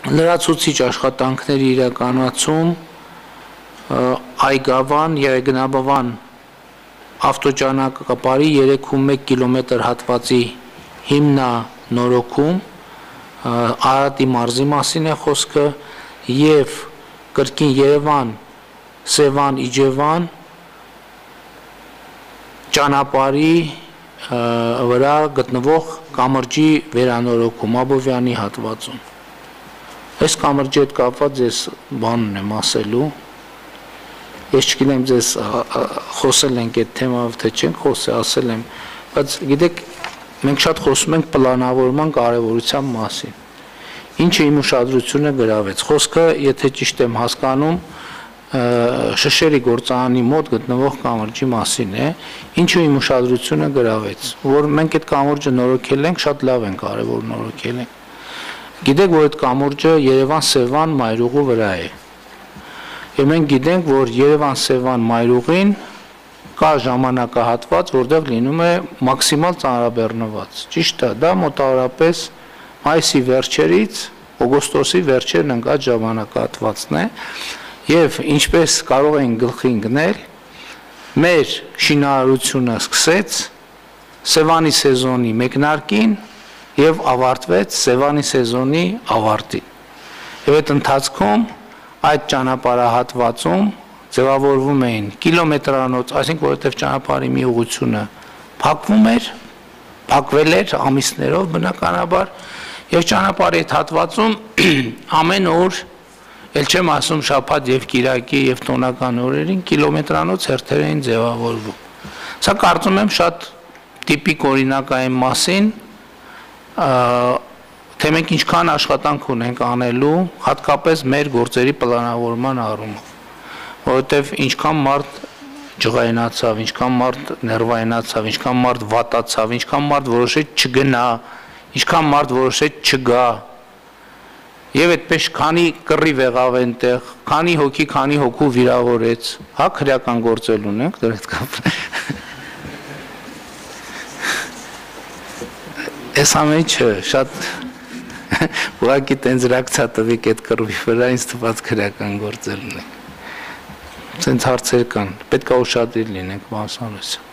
լրացուցիչ աշխատանքների իրականացում Այգավան, Երեգնաբավան ավտոճանապարհի 3.1 կիլոմետր հատվածի հիմնանորոգում, Արարատի մարզի մասին է խոսքը, եւ կրկին Երևան, Սևան, Իջևան ճանապարհի վրա գտնվող կամրջի վերանորոգում Աբովյանի հատվածում։ Այս կամրջի հետ կապված ես բանն եմ ասելու։ Ես չգիտեմ ձեզ խոսել ենք այդ թեմայով թե չենք խոսել, ասել եմ, բայց գիտեք մենք շատ խոսում ենք պլանավորման կարևորության մասին։ Ինչը իմ ուշադրությունը գրավեց։ Խոսքը, եթե ճիշտ եմ հասկանում, Շշերի գործարանի մոտ գտնվող կամրջի մասին է, ինչը իմ ուշադրությունը գրավեց, որ մենք այդ կամուրջը նորոգել ենք, շատ լավ են կարևոր նորոգել ենք։ Գիտեք, որ այդ կամուրջը Երևան-Սևան մայրուղու վրա է։ Եվ մենք գիտենք, որ Երևան-Սևան մայրուղին կա ժամանակահատված, որտեղ լինում է մաքսիմալ ծանրաբեռնված։ Ճիշտ է, դա մոտավորապես մայիսի վերջերից օգոստոսի վերջերն ընկած ժամանակահատվածն է, եւ ինչպես կարող են գլխի ընկնել, մեր շինարարությունը սկսեց Սևանի սեզոնի մեկնարկին եւ ավարտվեց Սևանի սեզոնի ավարտին։ Եվ այդ ընթացքում այդ ճանապարհահատվածում ձևավորվում էին կիլոմետրանոց, այսինքն որովհետև ճանապարհի մի ուղղությունը փակվում էր, փակվել էր ամիսներով բնականաբար, եւ ճանապարհի այդ հատվածում ամեն օր, ել չեմ ասում շաբաթ եւ կիրակի եւ տոնական օրերին կիլոմետրանոց հերթեր էին ձևավորվում։ Սա կարծում եմ շատ տիպիկ օրինակ է այն մասին, թե մենք ինչքան աշխատանք ունենք անելու, հատկապես մեր գործերի պլանավորման առումով, որովհետև ինչքան մարդ ջղայնացավ, ինչքան մարդ ներվայնացավ, ինչքան մարդ վատացավ, ինչքան մարդ որոշեց չգնա, ինչքան մարդ որոշեց չգա, եւ այդպես քանի կռիվ եղավ այնտեղ, քանի հոգու վիրավորեց, հա քրեական գործել ունենք դրա հետ կապ։ Այս ամենը շատ ուղղակի տենց ռեակցիա տվեք այդ կռվի վրա, ինձ թվաց քրեական գործել ունենք։ Սենց հարցեր կան, պետք է ուշադիր լինենք, Վահան Սարոսյան։